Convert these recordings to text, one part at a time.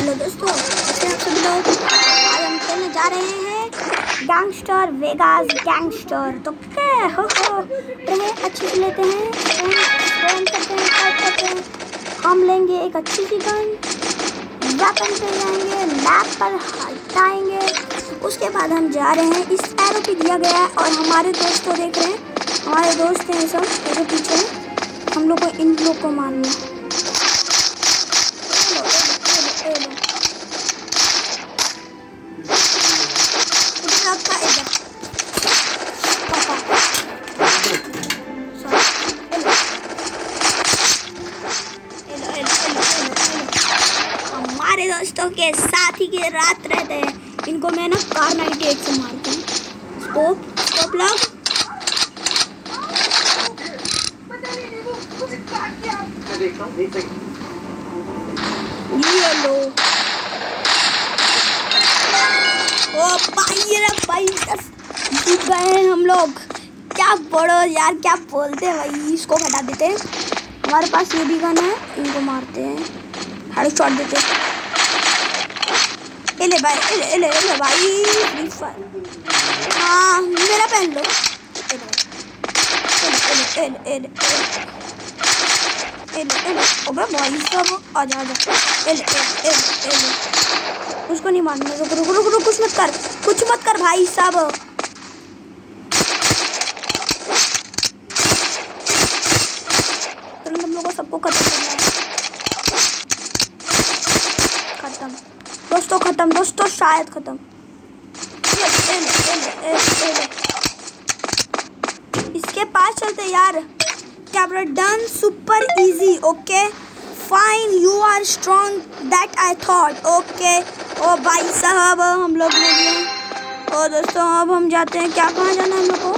Hello दोस्तों, कैसे आप सभी लोग। आज हम खेलने जा रहे हैं गैंगस्टर वेगास गैंगस्टर। तो क्या हो रहे अच्छे से लेते हैं, स्पैम करते हैं, फाइट करते हैं। हम लेंगे एक अच्छी सी गन, वेपन पे जाएंगे, मैप पर हटाएंगे। उसके बाद हम जा रहे हैं, इस एरो पे दिया गया है और हमारे दोस्त को देख रहे हैं, हमारे दोस्त हैं सब मेरे पीछे। हम लोग को इन लोग को मारना है। हमारे दोस्तों के साथ ही के रात रहते हैं। इनको मैं ना कार 98 से मारता हूँ। स्कोप लग ये लो। ओ भाई जीत गए हैं हम लोग। क्या बड़ो यार, क्या बोलते हैं भाई। इसको हटा देते हैं, हमारे पास ये भी गन है। इनको मारते हैं, हेड शॉट देते हैं। ले भाई, ले भाई। हाँ मेरा पहन लो। अबे भाई सब आजा। उसको नहीं मारना। रुक कुछ मत कर भाई साहब। तुम लोगों को सबको खत्म करना है। खत्म दोस्तों शायद खत्म। इसके पास चलते यार। Camera done, super easy. Okay fine, you are strong that I thought. Okay ओ भाई साहब, हम लोग ले लिए। और दोस्तों अब हम जाते हैं। क्या कहाँ जाना है हम लोग को?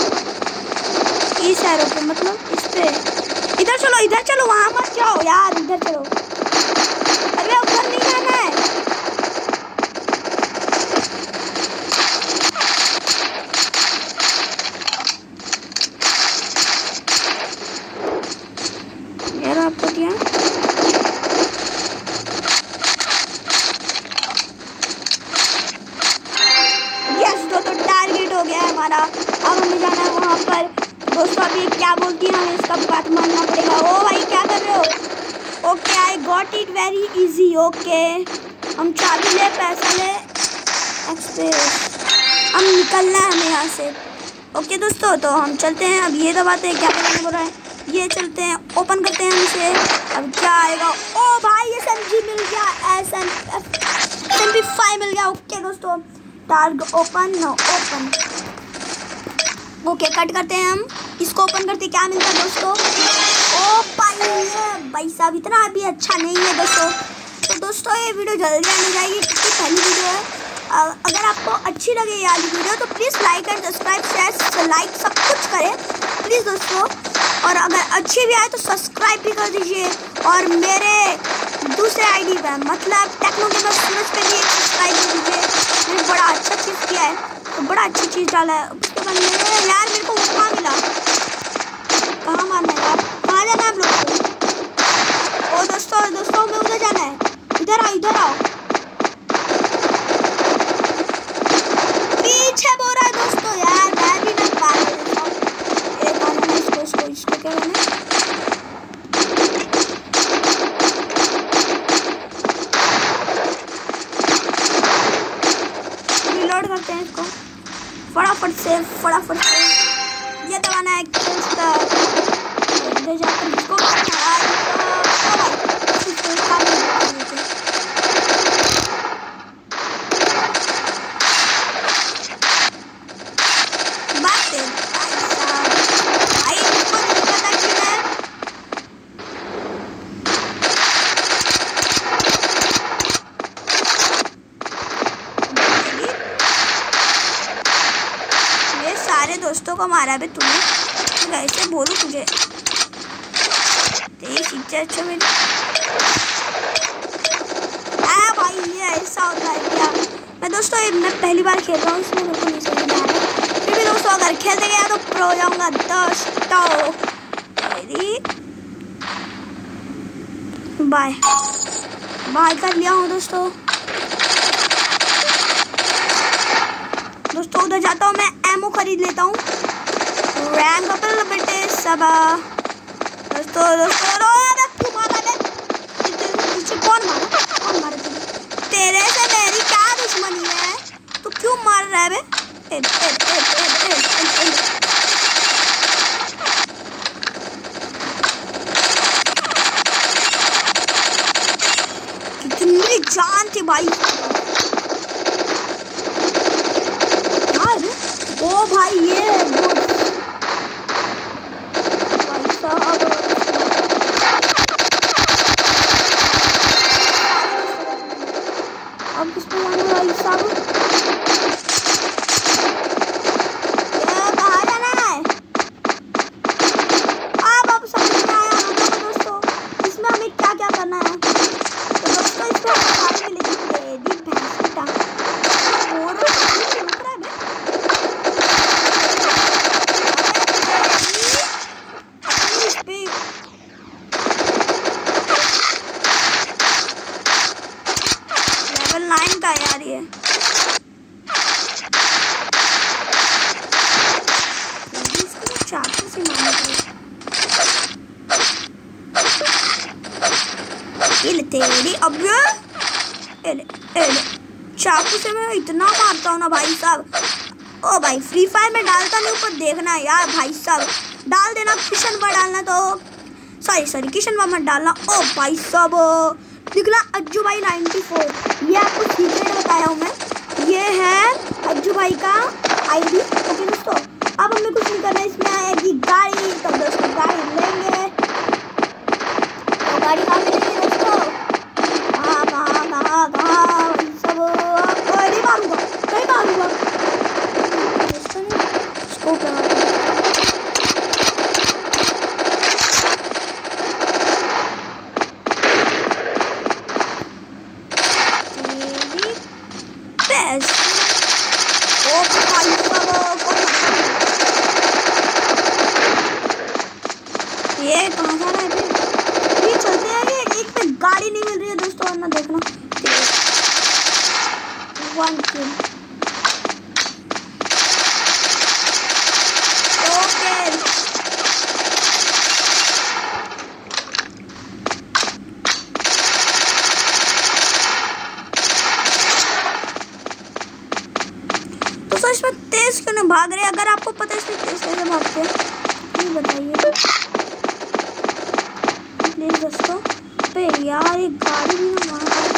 इस एरो पे, मतलब इस पे। इधर चलो वहाँ मत जाओ यार, इधर चलो। अरे ऊपर नहीं जाना है। यार आपको क्या तो टारगेट हो गया है हमारा। अब हमें जाना है वहाँ पर। दोस्तों अभी क्या बोलती है, हमें इसका बात मानना पड़ेगा। ओ भाई क्या कर रहे हो? Okay I got it very easy. Okay हम चाबी ले, पैसा ले, एक्सप्रेस। हम निकलना है हमें यहाँ से। ओके दोस्तों तो हम चलते हैं। अब ये दबाते हैं, क्या करना हो रहा है। ये चलते हैं, ओपन करते हैं हम इसे। अब क्या आएगा? ओ भाई SMG मिल गया, SMP5 मिल गया। ओके दोस्तों target open, no open. Okay cut करते हैं हम इसको। ओपन करते क्या मिलता है दोस्तों? ओ भाई साहब इतना अभी अच्छा नहीं है दोस्तों। तो दोस्तों ये वीडियो जल्दी आने जाएगी, क्योंकि पहली वीडियो है। अगर आपको अच्छी लगे ये वाली वीडियो तो please like and subscribe, share, like सब कुछ करें प्लीज़ दोस्तों। और अगर अच्छी भी आए तो सब्सक्राइब भी कर दीजिए। और मेरे दूसरे आईडी पे, मतलब टेक्नो गेमर सूरज पे भी एक सब्सक्राइब कर दीजिए। मैंने बड़ा अच्छा चीज़ किया है, तो बड़ा अच्छी चीज़ डाला है। उसके बाद यार मेरे को कहाँ मिला? कहाँ मारना है यार? कहाँ जाना है आप लोग को? ओ दोस्तों हमें उधर जाना है। इधर आओ। पीछे बोल रहा है दोस्तों यार, मैं भी नहीं पा रहा हूँ। इसको क्या करना है? रिलोड करते हैं इसको फटाफट से। ये दबाना है जाकर इसको दोस्तों को मारा भी तूने, कैसे बोलूं तुझे? तेरी शिक्षा अच्छा मेरी। भाई ये ऐसा होता है क्या? मैं पहली बार खेल रहा हूँ, इसमें मेरे को नहीं समझ में आ रहा। फिर भी दोस्तों अगर खेलते गया तो प्रो हो जाऊंगा दोस्तों। तो। 3 2 1 go. Ready? Bye. बाय कर लिया हूँ दोस्तों। उधर जाता हूँ, मैं एमो खरीद लेता हूँ। रैंक अप बेटे सब दोस्तों। क्यों मारा बे? कौन मारा तेरे से मेरी क्या दुश्मनी है? तू क्यों मार रहा है बे? कितनी जान थी भाई यार। ओ भाई ये भाई साहब अब किस पे जाना भाई साहब? कहाँ जाना है? अब समझ में आया हम लोग को दोस्तों, इसमें हमें क्या क्या करना है। तो दोस्तों इसमें गाड़ी में लेके भैंस की टांग लेवल 9 का यार ये। चाकू से मारना तेरी अब चाकू से मैं इतना मारता हूँ ना भाई साहब। ओ भाई फ्री फायर में डालता नहीं, ऊपर देखना यार भाई साहब। डाल देना, किशन पर डालना तो सॉरी किशन पर मत डालना। ओ भाई साहब निकला अज्जू भाई 94। ये आपको सीक्रेट बताया हूँ मैं, ये है अज्जू भाई का आईडी। ओके दोस्तों अब हमें कुछ नहीं करना, इसमें आएगी गाड़ी। तो दोस्तों गाड़ी लेंगे, तो गाड़ी कहाँ मिलेगी दोस्तों? कहाँ सब नहीं मारूंगा स्कोप ये कहाँ जा रहा है? ये चलते हैं, ये एक पे गाड़ी नहीं मिल रही है दोस्तों, वरना देखना 1 किल। ओके दोस्तों इसमें तेज क्यों नहीं भाग रहे? अगर आपको पता है इसमें तेज कैसे भागते हैं ये बताइए प्लीज दोस्तों। पे यार एक गाड़ी भी ना वहाँ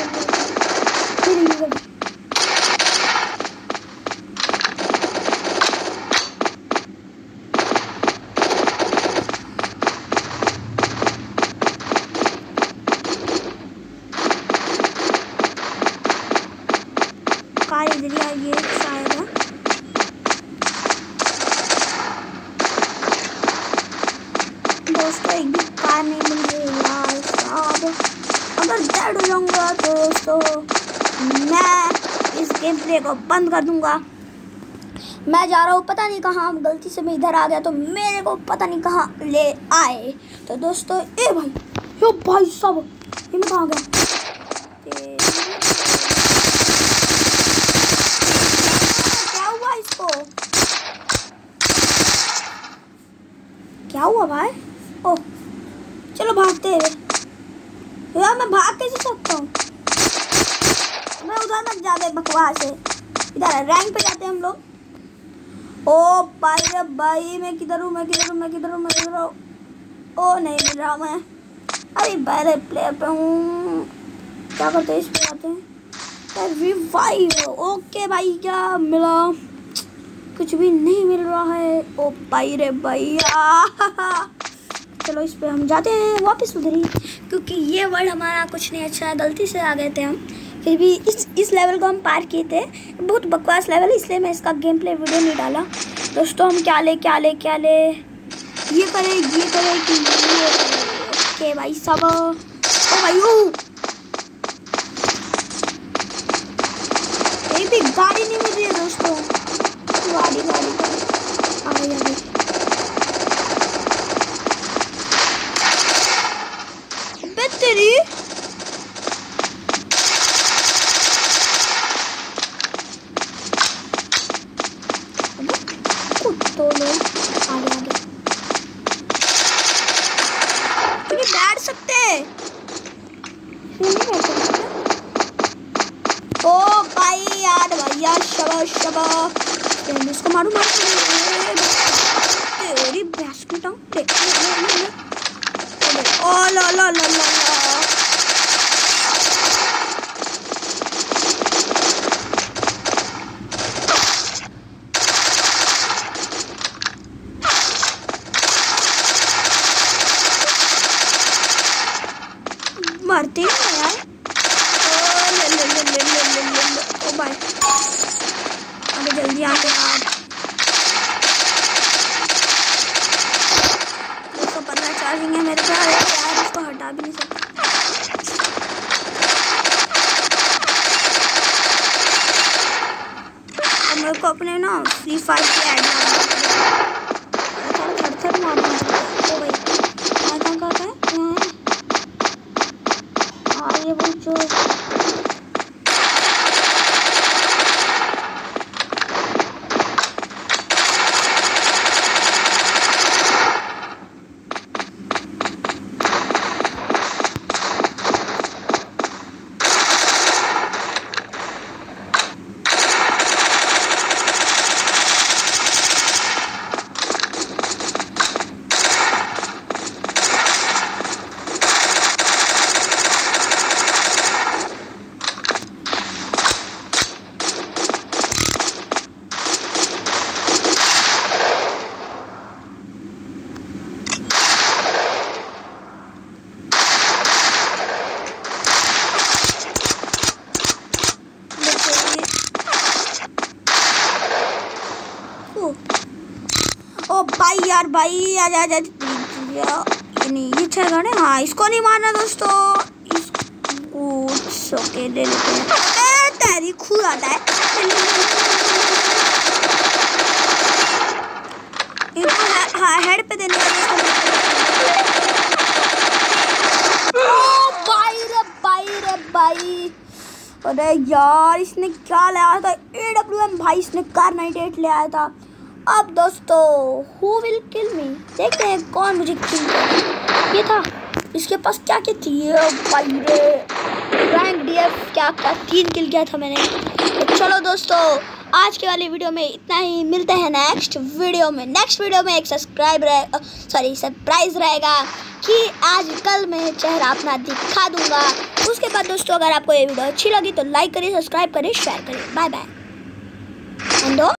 कार इधर ही आई है शायद है। दोस्तों एक भी कार नहीं मिल रही यार साहब। अगर डेड हो जाऊंगा तो दोस्तों मैं इस गेम प्ले को बंद कर दूंगा। मैं जा रहा हूँ पता नहीं कहाँ, गलती से मैं इधर आ गया तो मेरे को पता नहीं कहाँ ले आए। तो दोस्तों ए भाई यो भाई साहब ये मैं कहाँ गया? क्या हुआ इसको? क्या हुआ भाई? ओह चलो भागते हैं यार। मैं भाग कैसे सकता हूँ? मैं उधर मत जाते बकवास है, इधर रैंक पे जाते हैं हम लोग। ओ भाई रे भाई मैं किधर हूँ? ओ नहीं मिल रहा मैं। अरे पहले प्लेयर पे हूँ, क्या करते हैं? इस पे आते हैं रिवाइव। ओके भाई क्या मिला? कुछ भी नहीं मिल रहा है। ओ भाई रे भैया चलो इस पे हम जाते हैं वापस उधर ही, क्योंकि ये वर्ल्ड हमारा कुछ नहीं अच्छा है, गलती से आ गए थे हम। फिर भी इस लेवल को हम पार किए थे, बहुत बकवास लेवल, इसलिए मैं इसका गेम प्ले वीडियो नहीं डाला। दोस्तों हम क्या ले ये करे कि ओके भाई सब। ओ भाई ये भी गाड़ी नहीं मिल रही है दोस्तों। गाड़ी आ गई। तेरी नहीं बैठ सकता। ओ भाई यार भैया शाबाश शाबाश, इसको मारू तेरी भैंस की टांग। ओ ला ला ला ला मारते हैं यार। ओ भाई अबे जल्दी आते यार। 215 चार्जिंग है मेरे पास यार, इसको हटा भी नहीं सकता। अब मेरे को अपने ना फ्री फायर की ऐड थर मारना है। ओ भाई कहाँ है ये वो जो ओ भाई यार भाई आजा आजा नहीं ये अच्छा गाने। हाँ इसको नहीं मारना दोस्तों, इसको ओके ले लेते हैं। तेरी खून आता है इनको हेड पे देने का। भाई अरे यार इसने क्या लाया था, AWM भाई इसने कार 98 ले आया था। अब दोस्तों हु विल किल मी, देखते हैं कौन मुझे किल करेगा। ये था इसके पास क्या क्या थी भाई रे, रैंक DF क्या 3 किल किया था मैंने। तो चलो दोस्तों आज के वाली वीडियो में इतना ही, मिलते हैं नेक्स्ट वीडियो में। नेक्स्ट वीडियो में एक सरप्राइज रहेगा कि आज कल मैं चेहरा अपना दिखा दूंगा। उसके बाद दोस्तों अगर आपको ये वीडियो अच्छी लगी तो लाइक करिए, सब्सक्राइब करिए, शेयर करिए। Bye bye.